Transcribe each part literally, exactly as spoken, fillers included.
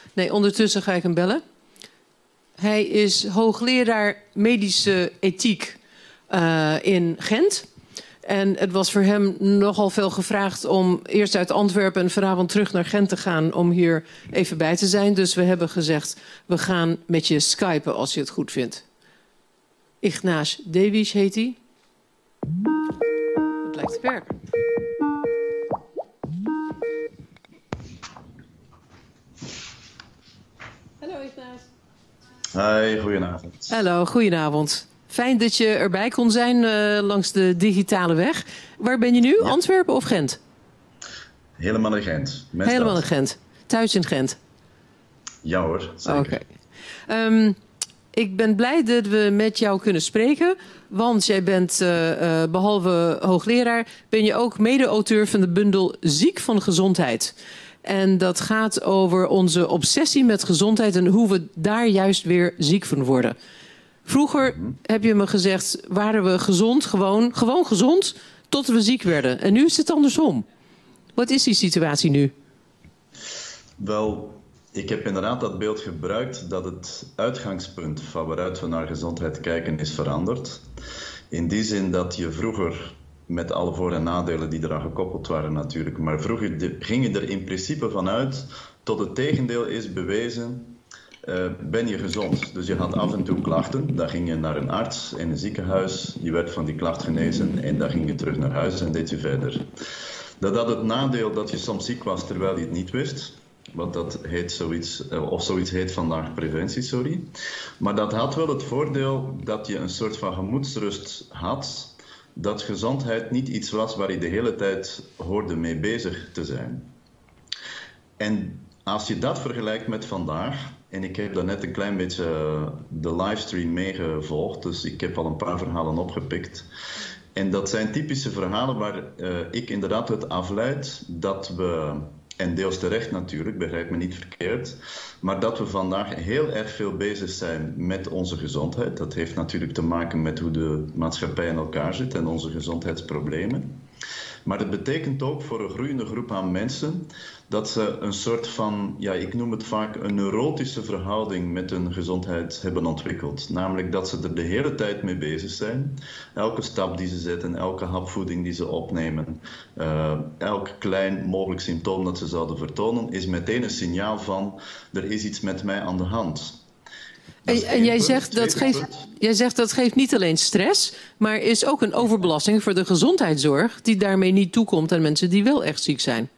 Nee, ondertussen ga ik hem bellen. Hij is hoogleraar medische ethiek uh, in Gent. En het was voor hem nogal veel gevraagd om eerst uit Antwerpen en vanavond terug naar Gent te gaan om hier even bij te zijn. Dus we hebben gezegd, we gaan met je skypen als je het goed vindt. Ignace Dewisz heet hij. Het lijkt te werken. Hallo Ignace. Hi, goedenavond. Hallo, goedenavond. Fijn dat je erbij kon zijn uh, langs de digitale weg. Waar ben je nu? Ja. Antwerpen of Gent? Helemaal in Gent. Helemaal in Gent. Thuis in Gent? Ja hoor, zeker. Oké. Okay. Um, ik ben blij dat we met jou kunnen spreken. Want jij bent, uh, uh, behalve hoogleraar, ben je ook mede-auteur van de bundel Ziek van Gezondheid. En dat gaat over onze obsessie met gezondheid en hoe we daar juist weer ziek van worden. Vroeger, mm-hmm. heb je me gezegd, waren we gezond, gewoon, gewoon gezond, tot we ziek werden. En nu is het andersom. Wat is die situatie nu? Wel, ik heb inderdaad dat beeld gebruikt dat het uitgangspunt van waaruit we naar gezondheid kijken is veranderd. In die zin dat je vroeger, met alle voor- en nadelen die eraan gekoppeld waren natuurlijk, maar vroeger de, ging je er in principe vanuit tot het tegendeel is bewezen. Uh, ben je gezond? Dus je had af en toe klachten, dan ging je naar een arts in een ziekenhuis, je werd van die klacht genezen en dan ging je terug naar huis en deed je verder. Dat had het nadeel dat je soms ziek was terwijl je het niet wist, want dat heet zoiets, of zoiets heet vandaag preventie, sorry. Maar dat had wel het voordeel dat je een soort van gemoedsrust had, dat gezondheid niet iets was waar je de hele tijd hoorde mee bezig te zijn. En als je dat vergelijkt met vandaag, en ik heb daarnet een klein beetje de livestream meegevolgd, dus ik heb al een paar verhalen opgepikt. En dat zijn typische verhalen waar uh, ik inderdaad het afleid dat we, en deels terecht natuurlijk, begrijp me niet verkeerd, maar dat we vandaag heel erg veel bezig zijn met onze gezondheid. Dat heeft natuurlijk te maken met hoe de maatschappij in elkaar zit en onze gezondheidsproblemen. Maar het betekent ook voor een groeiende groep aan mensen dat ze een soort van, ja, ik noem het vaak een neurotische verhouding met hun gezondheid hebben ontwikkeld. Namelijk dat ze er de hele tijd mee bezig zijn. Elke stap die ze zetten, elke hapvoeding die ze opnemen, uh, elk klein mogelijk symptoom dat ze zouden vertonen, is meteen een signaal van, er is iets met mij aan de hand. En, en jij, zegt dat geeft, jij zegt dat geeft niet alleen stress, maar is ook een overbelasting voor de gezondheidszorg die daarmee niet toekomt aan mensen die wel echt ziek zijn.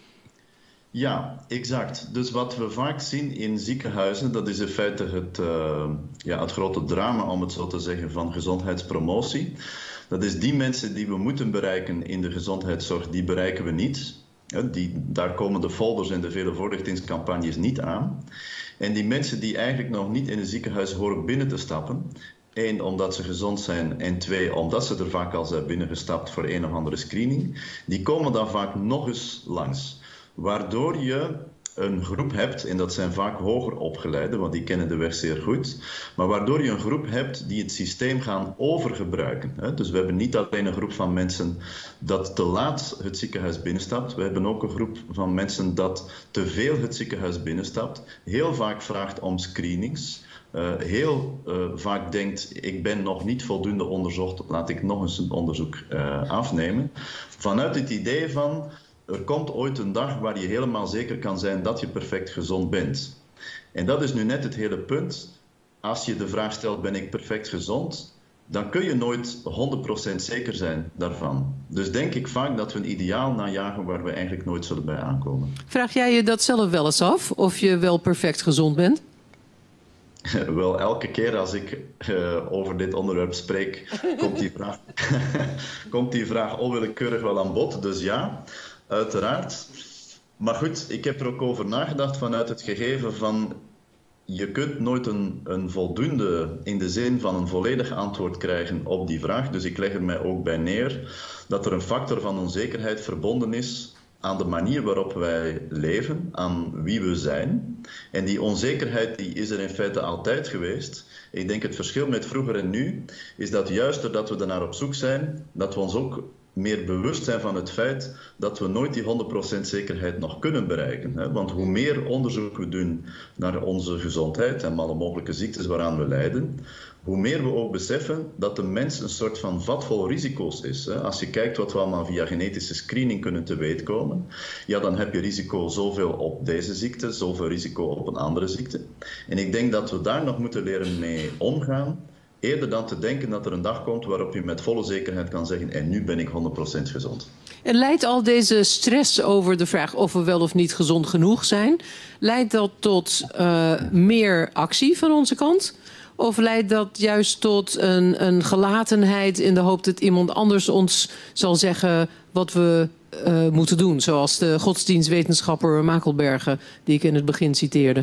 Ja, exact. Dus wat we vaak zien in ziekenhuizen, dat is in feite het, uh, ja, het grote drama, om het zo te zeggen, van gezondheidspromotie. Dat is die mensen die we moeten bereiken in de gezondheidszorg, die bereiken we niet. Ja, die, daar komen de folders en de vele voorlichtingscampagnes niet aan. En die mensen die eigenlijk nog niet in een ziekenhuis horen binnen te stappen, één, omdat ze gezond zijn, en twee, omdat ze er vaak al zijn binnengestapt voor een of andere screening, die komen dan vaak nog eens langs. Waardoor je een groep hebt, en dat zijn vaak hoger opgeleiden, want die kennen de weg zeer goed, maar waardoor je een groep hebt die het systeem gaan overgebruiken. Dus we hebben niet alleen een groep van mensen dat te laat het ziekenhuis binnenstapt, we hebben ook een groep van mensen dat te veel het ziekenhuis binnenstapt, heel vaak vraagt om screenings, uh, heel uh, vaak denkt, ik ben nog niet voldoende onderzocht, laat ik nog eens een onderzoek uh, afnemen, vanuit het idee van, er komt ooit een dag waar je helemaal zeker kan zijn dat je perfect gezond bent. En dat is nu net het hele punt. Als je de vraag stelt, ben ik perfect gezond? Dan kun je nooit honderd procent zeker zijn daarvan. Dus denk ik vaak dat we een ideaal najagen waar we eigenlijk nooit zullen bij aankomen. Vraag jij je dat zelf wel eens af, of je wel perfect gezond bent? Wel, elke keer als ik uh, over dit onderwerp spreek, komt die vraag, komt die vraag onwillekeurig wel aan bod. Dus ja, uiteraard. Maar goed, ik heb er ook over nagedacht vanuit het gegeven van, je kunt nooit een, een voldoende, in de zin van een volledig antwoord krijgen op die vraag. Dus ik leg er mij ook bij neer dat er een factor van onzekerheid verbonden is aan de manier waarop wij leven, aan wie we zijn. En die onzekerheid die is er in feite altijd geweest. Ik denk het verschil met vroeger en nu is dat juist doordat we er naar op zoek zijn, dat we ons ook meer bewust zijn van het feit dat we nooit die honderd procent zekerheid nog kunnen bereiken. Hè? Want hoe meer onderzoek we doen naar onze gezondheid en alle mogelijke ziektes waaraan we lijden, hoe meer we ook beseffen dat de mens een soort van vat vol risico's is. Hè? Als je kijkt wat we allemaal via genetische screening kunnen te weten komen, ja, dan heb je risico zoveel op deze ziekte, zoveel risico op een andere ziekte. En ik denk dat we daar nog moeten leren mee omgaan, eerder dan te denken dat er een dag komt waarop je met volle zekerheid kan zeggen, en nu ben ik honderd procent gezond. En leidt al deze stress over de vraag of we wel of niet gezond genoeg zijn, leidt dat tot uh, meer actie van onze kant? Of leidt dat juist tot een, een gelatenheid in de hoop dat iemand anders ons zal zeggen wat we uh, moeten doen? Zoals de godsdienstwetenschapper Makelbergen, die ik in het begin citeerde.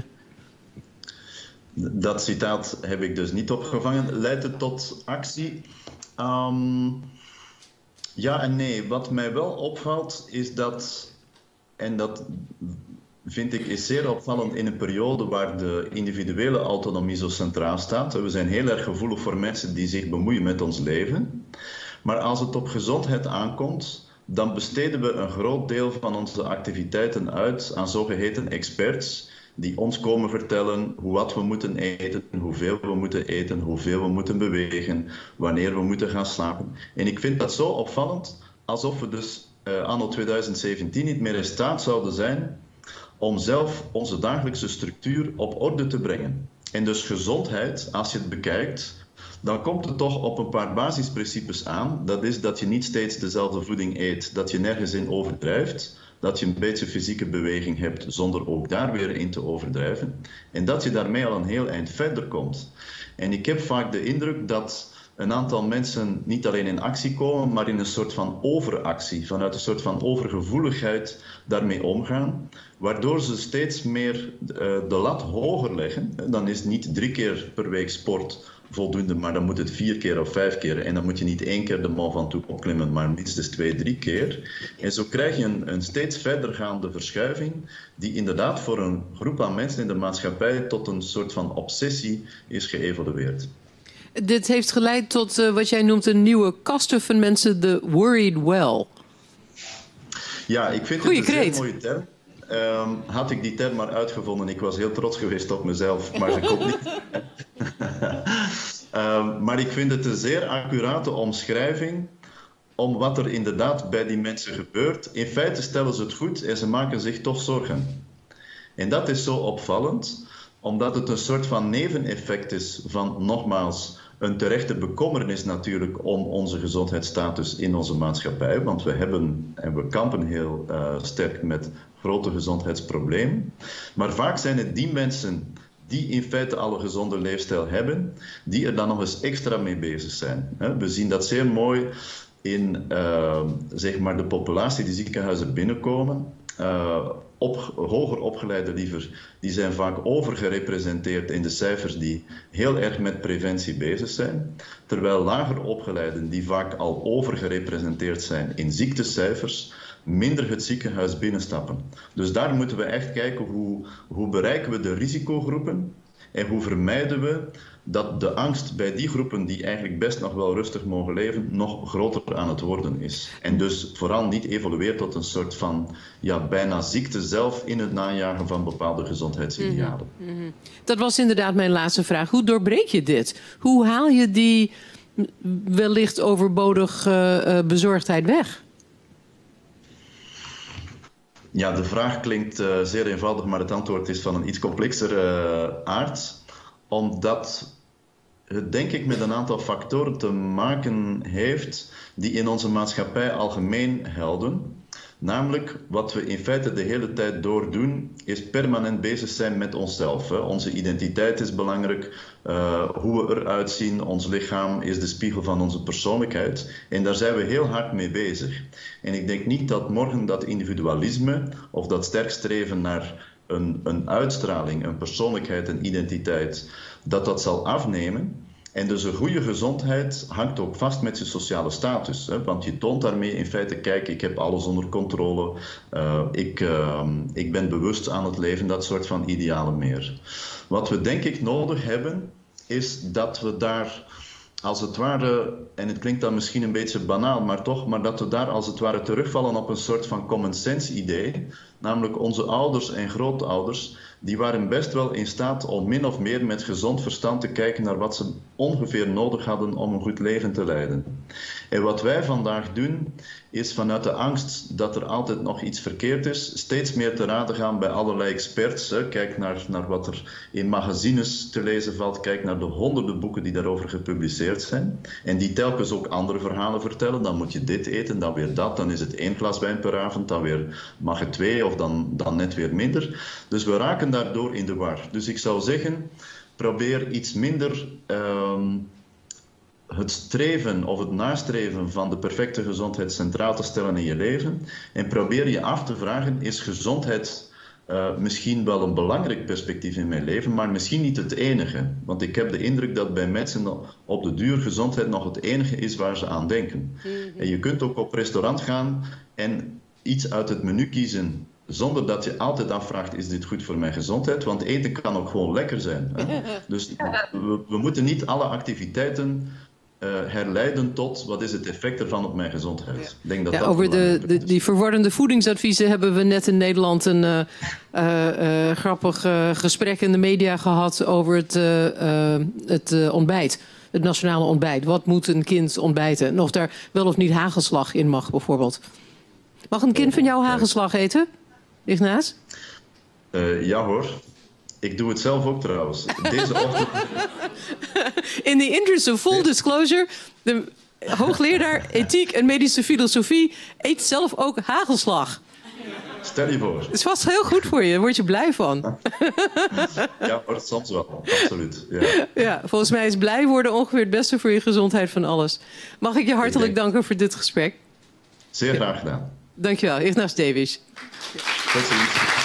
Dat citaat heb ik dus niet opgevangen. Leidt het tot actie? Um, ja en nee. Wat mij wel opvalt is dat, en dat vind ik is zeer opvallend in een periode waar de individuele autonomie zo centraal staat. We zijn heel erg gevoelig voor mensen die zich bemoeien met ons leven. Maar als het op gezondheid aankomt, dan besteden we een groot deel van onze activiteiten uit aan zogeheten experts, die ons komen vertellen hoe wat we moeten eten, hoeveel we moeten eten, hoeveel we moeten bewegen, wanneer we moeten gaan slapen. En ik vind dat zo opvallend, alsof we dus uh, anno tweeduizend zeventien niet meer in staat zouden zijn om zelf onze dagelijkse structuur op orde te brengen. En dus gezondheid, als je het bekijkt, dan komt het toch op een paar basisprincipes aan. Dat is dat je niet steeds dezelfde voeding eet, dat je nergens in overdrijft, dat je een beetje fysieke beweging hebt zonder ook daar weer in te overdrijven. En dat je daarmee al een heel eind verder komt. En ik heb vaak de indruk dat een aantal mensen niet alleen in actie komen, maar in een soort van overactie, vanuit een soort van overgevoeligheid daarmee omgaan, waardoor ze steeds meer uh, de lat hoger leggen. Dan is niet drie keer per week sport voldoende, maar dan moet het vier keer of vijf keer. En dan moet je niet één keer de Mont Ventoux opklimmen, maar minstens twee, drie keer. En zo krijg je een, een steeds verdergaande verschuiving, die inderdaad voor een groep aan mensen in de maatschappij tot een soort van obsessie is geëvolueerd. Dit heeft geleid tot uh, wat jij noemt een nieuwe kaste van mensen, de worried well. Ja, ik vind Goeie het een kreet. zeer mooie term. Um, had ik die term maar uitgevonden, ik was heel trots geweest op mezelf, maar ze komt niet. um, maar ik vind het een zeer accurate omschrijving om wat er inderdaad bij die mensen gebeurt. In feite stellen ze het goed en ze maken zich toch zorgen. En dat is zo opvallend, omdat het een soort van neveneffect is van, nogmaals, een terechte bekommernis natuurlijk om onze gezondheidsstatus in onze maatschappij. Want we hebben en we kampen heel uh, sterk met grote gezondheidsproblemen. Maar vaak zijn het die mensen die in feite al een gezonde leefstijl hebben, die er dan nog eens extra mee bezig zijn. We zien dat zeer mooi in uh, zeg maar de populatie die ziekenhuizen binnenkomen. Uh, op, hoger opgeleiden liever, die zijn vaak overgerepresenteerd in de cijfers die heel erg met preventie bezig zijn. Terwijl lager opgeleiden, die vaak al overgerepresenteerd zijn in ziektecijfers, minder het ziekenhuis binnenstappen. Dus daar moeten we echt kijken hoe, hoe bereiken we de risicogroepen en hoe vermijden we dat de angst bij die groepen die eigenlijk best nog wel rustig mogen leven, nog groter aan het worden is. En dus vooral niet evolueert tot een soort van ja, bijna ziekte zelf in het najagen van bepaalde gezondheidsidealen. Mm-hmm. Mm-hmm. Dat was inderdaad mijn laatste vraag. Hoe doorbreek je dit? Hoe haal je die wellicht overbodige uh, bezorgdheid weg? Ja, de vraag klinkt uh, zeer eenvoudig, maar het antwoord is van een iets complexere uh, aard. Omdat het denk ik met een aantal factoren te maken heeft die in onze maatschappij algemeen gelden. Namelijk, wat we in feite de hele tijd door doen, is permanent bezig zijn met onszelf. Hè. Onze identiteit is belangrijk, uh, hoe we eruit zien, ons lichaam is de spiegel van onze persoonlijkheid. En daar zijn we heel hard mee bezig. En ik denk niet dat morgen dat individualisme of dat sterk streven naar een, een uitstraling, een persoonlijkheid, een identiteit, dat dat zal afnemen. En dus een goede gezondheid hangt ook vast met je sociale status. Hè? Want je toont daarmee in feite, kijk, ik heb alles onder controle. Uh, ik, uh, ik ben bewust aan het leven, dat soort van idealen meer. Wat we denk ik nodig hebben, is dat we daar als het ware, en het klinkt dan misschien een beetje banaal, maar toch, maar dat we daar als het ware terugvallen op een soort van common sense idee. Namelijk onze ouders en grootouders, die waren best wel in staat om min of meer met gezond verstand te kijken naar wat ze ongeveer nodig hadden om een goed leven te leiden. En wat wij vandaag doen, is vanuit de angst dat er altijd nog iets verkeerd is, steeds meer te raden gaan bij allerlei experts. Hè. Kijk naar, naar wat er in magazines te lezen valt, kijk naar de honderden boeken die daarover gepubliceerd zijn. En die telkens ook andere verhalen vertellen. Dan moet je dit eten, dan weer dat, dan is het één glas wijn per avond, dan weer mag het twee of dan, dan net weer minder. Dus we raken daardoor in de war. Dus ik zou zeggen, probeer iets minder uh, het streven of het nastreven van de perfecte gezondheid centraal te stellen in je leven. En probeer je af te vragen, is gezondheid uh, misschien wel een belangrijk perspectief in mijn leven, maar misschien niet het enige. Want ik heb de indruk dat bij mensen op de duur gezondheid nog het enige is waar ze aan denken. Mm-hmm. En je kunt ook op restaurant gaan en iets uit het menu kiezen, zonder dat je altijd afvraagt, is dit goed voor mijn gezondheid? Want eten kan ook gewoon lekker zijn. Hè? Dus we, we moeten niet alle activiteiten uh, herleiden tot wat is het effect ervan op mijn gezondheid. Ja. Ik denk dat ja, dat over de, de, die verwarrende voedingsadviezen hebben we net in Nederland een uh, uh, uh, grappig uh, gesprek in de media gehad over het, uh, uh, het uh, ontbijt. Het nationale ontbijt. Wat moet een kind ontbijten? En of daar wel of niet hagelslag in mag, bijvoorbeeld. Mag een kind van jou hagelslag eten? Ignaas? Uh, ja hoor. Ik doe het zelf ook trouwens. Deze ochtend... In the interest of full disclosure, de hoogleraar ethiek en medische filosofie eet zelf ook hagelslag. Stel je voor. Het is vast heel goed voor je, daar word je blij van. Ja, hoor, soms wel. Absoluut. Ja. Ja, volgens mij is blij worden ongeveer het beste voor je gezondheid van alles. Mag ik je hartelijk ik danken voor dit gesprek? Zeer graag gedaan. Dankjewel, Ignaas Davis. Tot ziens.